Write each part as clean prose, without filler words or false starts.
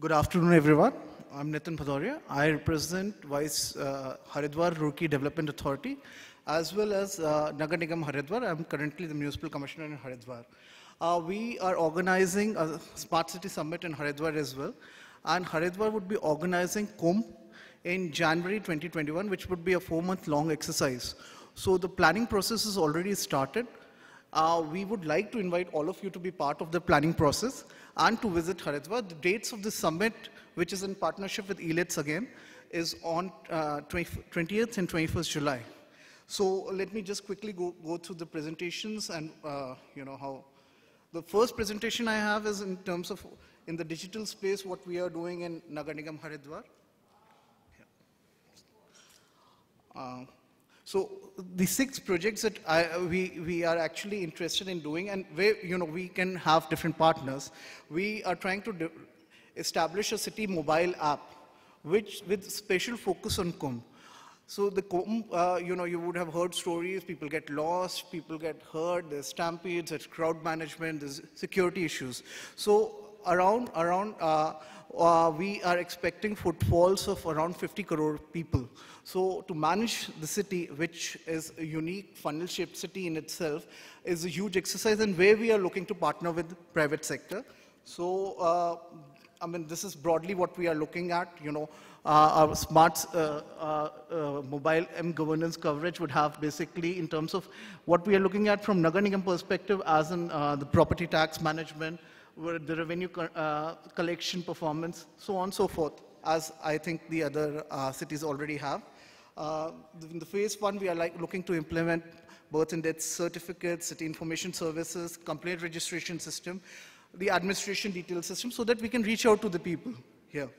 Good afternoon, everyone. I'm Nitin Bhadoria. I represent Vice Haridwar Roorkee Development Authority, as well as Nagar Nigam Haridwar. I'm currently the Municipal Commissioner in Haridwar. We are organizing a Smart City Summit in Haridwar as well. And Haridwar would be organizing Kumbh in January 2021, which would be a 4-month-long exercise. So the planning process has already started. We would like to invite all of you to be part of the planning process and to visit Haridwar. The dates of the summit, which is in partnership with ELITS again, is on 20th and 21st July. So let me just quickly go through the presentations and how. The first presentation I have is in terms of in the digital space, what we are doing in Nagar Nigam Haridwar. So the 6 projects that we are actually interested in doing, and where we can have different partners. We are trying to establish a city mobile app, which with special focus on Kumbh. So the Kumbh, you would have heard stories. People get lost, people get hurt. There's stampedes, there's crowd management, there's security issues. So around we are expecting footfalls of around 50 crore people. So to manage the city, which is a unique funnel-shaped city in itself, is a huge exercise, and where we are looking to partner with the private sector. So, this is broadly what we are looking at. Our smart mobile governance coverage would have basically in terms of what we are looking at from Nagar Nigam perspective, as in the property tax management, the revenue collection performance, so on and so forth, as I think the other cities already have. In the phase 1, we are looking to implement birth and death certificates, city information services, complaint registration system, the administration detail system, so that we can reach out to the people here.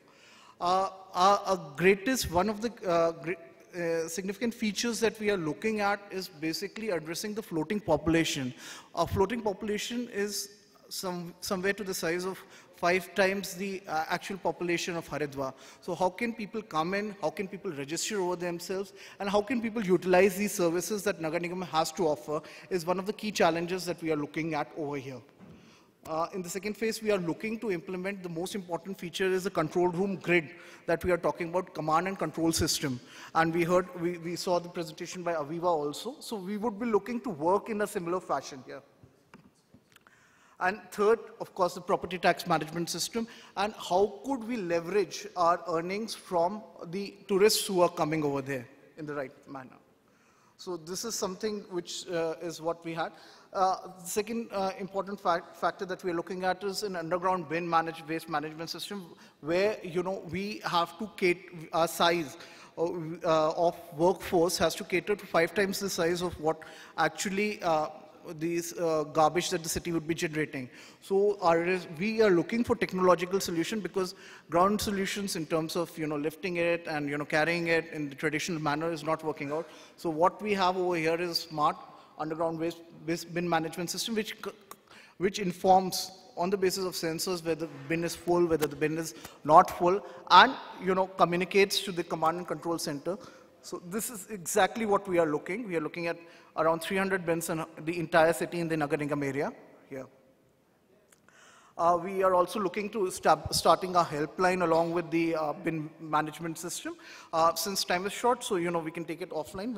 One of the significant features that we are looking at is basically addressing the floating population. Our floating population is somewhere to the size of 5 times the actual population of Haridwar. So how can people come in, how can people register over themselves, and how can people utilize these services that Nagar Nigam has to offer is one of the key challenges that we are looking at over here. In the second phase, we are looking to implement the most important feature is the control room grid that we are talking about, command and control system. And we saw the presentation by Aviva also. So we would be looking to work in a similar fashion here. And third, of course, the property tax management system, and how could we leverage our earnings from the tourists who are coming over there in the right manner. So this is something which is what we had. The second important factor that we're looking at is an underground waste management system, where we have to cater our size of workforce has to cater to 5 times the size of what actually these garbage that the city would be generating. So we are looking for technological solution, because ground solutions in terms of lifting it and carrying it in the traditional manner is not working out. So what we have over here is smart underground waste bin management system, which informs on the basis of sensors whether the bin is full, whether the bin is not full, and communicates to the command and control center. So this is exactly what we are looking. We are looking at around 300 bins in the entire city in the Nagar Nigam area here. We are also looking to starting a helpline along with the bin management system. Since time is short, so we can take it offline.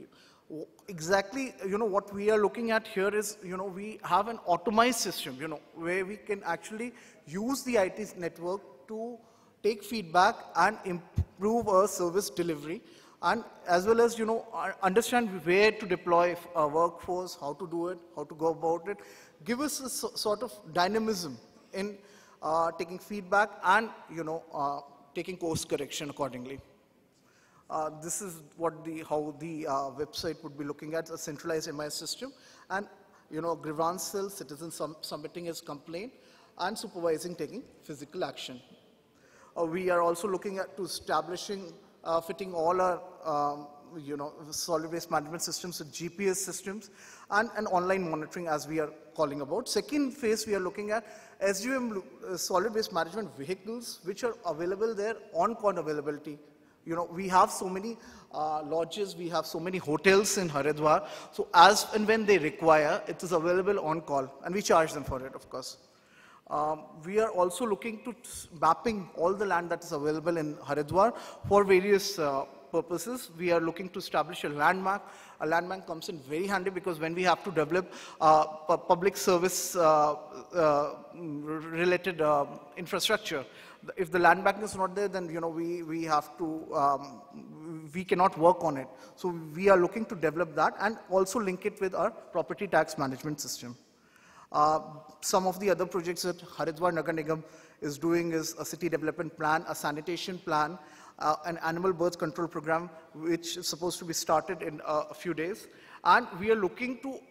What we are looking at here is we have an automized system where we can actually use the IT network to take feedback and improve our service delivery, and as well as understand where to deploy a workforce, how to do it, how to go about it, give us a sort of dynamism in taking feedback and taking course correction accordingly. This is how the website would be looking at, a centralized MIS system, and grievance cell, citizen submitting his complaint, and supervising taking physical action. We are also looking at establishing fitting all our solid waste management systems with GPS systems and online monitoring, as we are calling about. Second phase, we are looking at SUM solid waste management vehicles, which are available there on call availability. We have so many lodges, we have so many hotels in Haridwar, so as and when they require, it is available on call, and we charge them for it, of course. We are also looking to mapping all the land that is available in Haridwar for various purposes. We are looking to establish a land bank. A land bank comes in very handy because when we have to develop public service related infrastructure, if the land bank is not there, then we have to we cannot work on it. So we are looking to develop that and also link it with our property tax management system. Some of the other projects that Haridwar Nagar Nigam is doing is a city development plan, a sanitation plan, an animal birth control program, which is supposed to be started in a few days. And we are looking to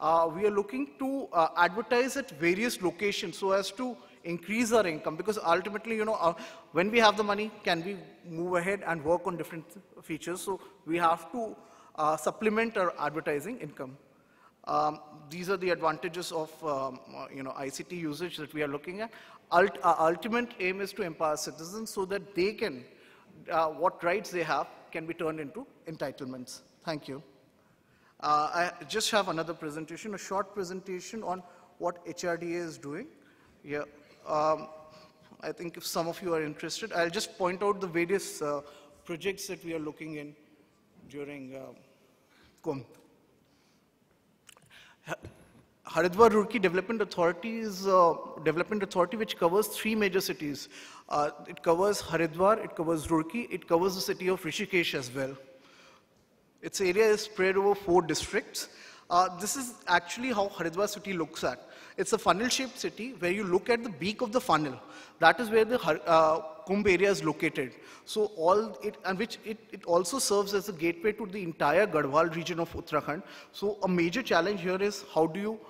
advertise at various locations so as to increase our income, because ultimately, when we have the money, can we move ahead and work on different features? So we have to supplement our advertising income. These are the advantages of ICT usage that we are looking at. Our ultimate aim is to empower citizens so that they can, what rights they have can be turned into entitlements. Thank you. I just have another presentation, a short presentation on what HRDA is doing. Yeah, I think if some of you are interested, I'll just point out the various projects that we are looking in during Kumbh. Haridwar Roorkee Development Authority is a development authority which covers 3 major cities. It covers Haridwar, it covers Roorkee, it covers the city of Rishikesh as well. Its area is spread over 4 districts. This is actually how Haridwar city looks at. It's a funnel-shaped city where you look at the beak of the funnel. That is where the Kumbh area is located. So it also serves as a gateway to the entire Garhwal region of Uttarakhand. So a major challenge here is how do you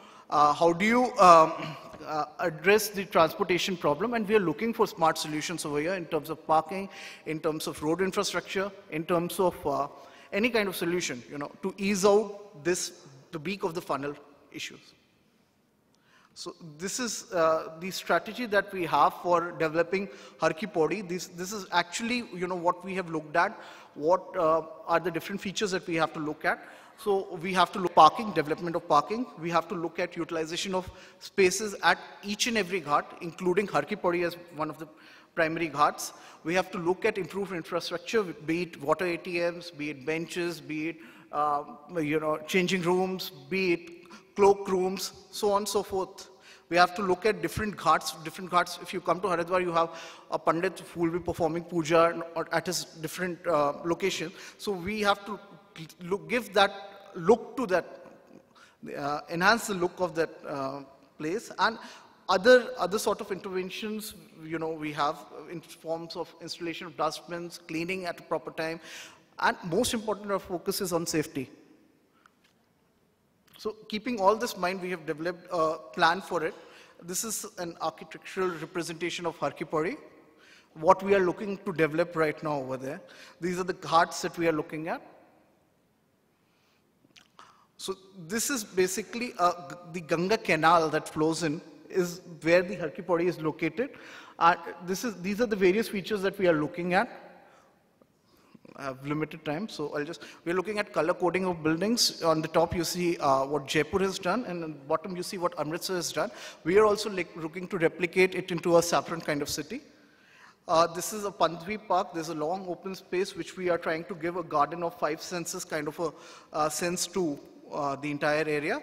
address the transportation problem, and we are looking for smart solutions over here in terms of parking, in terms of road infrastructure, in terms of any kind of solution, to ease out the beak of the funnel issues. So this is the strategy that we have for developing Har Ki Pauri. This is actually, what we have looked at, what are the different features that we have to look at. So we have to look at parking, development of parking. We have to look at utilization of spaces at each and every ghat, including Har Ki Pauri as one of the primary ghats. We have to look at improved infrastructure, be it water ATMs, be it benches, be it changing rooms, be it cloak rooms, so on and so forth. We have to look at different ghats. If you come to Haridwar, you have a Pandit who will be performing puja at his different location. So we have to give that look to that, enhance the look of that place. And other sort of interventions, we have in forms of installation of dustbins, cleaning at a proper time, and most important, our focus is on safety. So keeping all this in mind, we have developed a plan for it. This is an architectural representation of Har Ki Pauri, what we are looking to develop right now over there. These are the ghats that we are looking at. So this is basically the Ganga canal that flows in, is where the Har Ki Pauri is located. These are the various features that we are looking at. I have limited time, so we're looking at color coding of buildings. On the top, you see what Jaipur has done, and on the bottom, you see what Amritsar has done. We are also looking to replicate it into a saffron kind of city. This is a Pandvi Park. There's a long open space, which we are trying to give a garden of 5 senses kind of a sense to the entire area.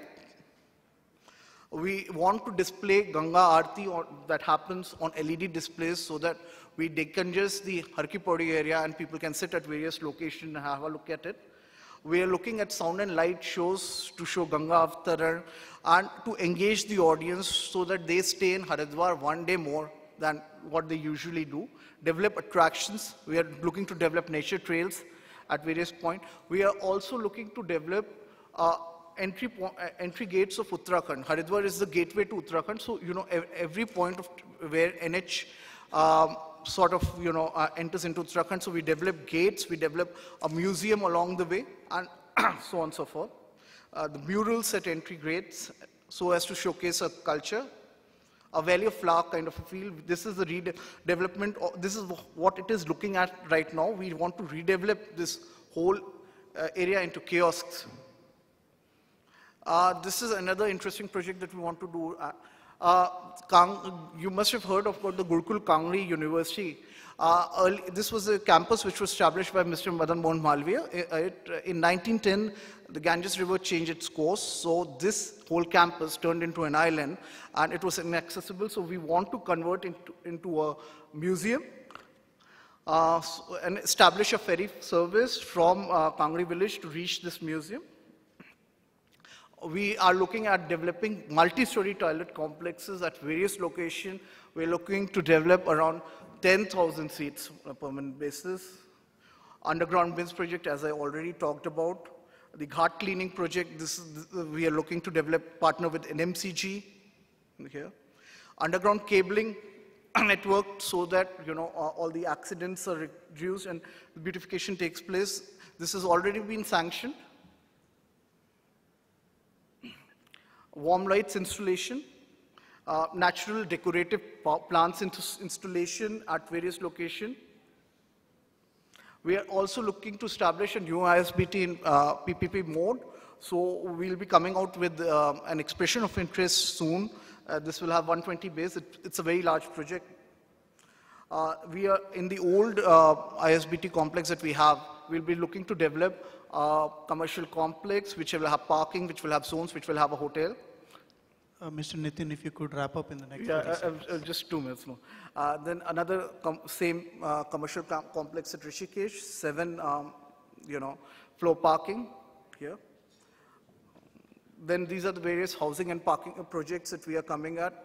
We want to display Ganga Aarti that happens on LED displays so that we decongest the Har Ki Pauri area and people can sit at various locations and have a look at it. We are looking at sound and light shows to show Ganga Avtaran and to engage the audience so that they stay in Haridwar one day more than what they usually do. Develop attractions. We are looking to develop nature trails at various points. We are also looking to develop entry gates of Uttarakhand. Haridwar is the gateway to Uttarakhand, so every point of where NH enters into Uttarakhand. So we develop gates, we develop a museum along the way, and so on and so forth. The murals at entry gates, so as to showcase a culture. A Valley of Flower kind of a feel. This is the redevelopment. This is what it is looking at right now. We want to redevelop this whole area into kiosks. This is another interesting project that we want to do. You must have heard about the Gurukul Kangri University. This was a campus which was established by Mr. Madan Mohan Malviya. In 1910, the Ganges River changed its course, so this whole campus turned into an island, and it was inaccessible, so we want to convert into a museum and establish a ferry service from Kangri village to reach this museum. We are looking at developing multi-story toilet complexes at various locations. We're looking to develop around 10,000 seats on a permanent basis. Underground bins project, as I already talked about. The ghat cleaning project, we are looking to develop, partner with NMCG here. Underground cabling network so that all the accidents are reduced and the beautification takes place. This has already been sanctioned. Warm lights installation, natural decorative plants installation at various locations. We are also looking to establish a new ISBT in PPP mode. So we'll be coming out with an expression of interest soon. This will have 120 bays. It's a very large project. We are in the old ISBT complex that we have. We'll be looking to develop a commercial complex which will have parking, which will have zones, which will have a hotel. Mr. Nitin, if you could wrap up in the next 30 seconds. Just 2 minutes more. Then another same commercial complex at Rishikesh, 7 floor parking here. Then these are the various housing and parking projects that we are coming at.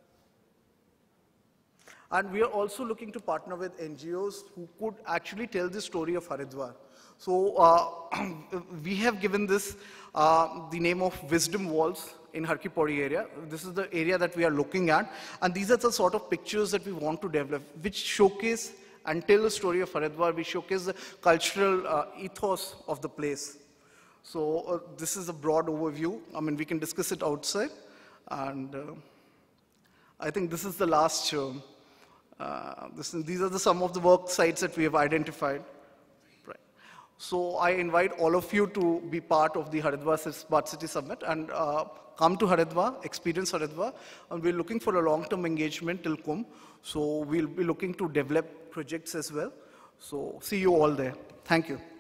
And we are also looking to partner with NGOs who could actually tell the story of Haridwar. So we have given this the name of Wisdom Walls in Har Ki Pauri area. This is the area that we are looking at. And these are the sort of pictures that we want to develop, which showcase and tell the story of Haridwar. We showcase the cultural ethos of the place. So this is a broad overview. I mean, we can discuss it outside. And I think this is the last term. These are some of the work sites that we have identified. Right. So I invite all of you to be part of the Haridwar Smart City Summit and come to Haridwar, experience Haridwar. And we're looking for a long-term engagement till Kumbh. So we'll be looking to develop projects as well. So see you all there. Thank you.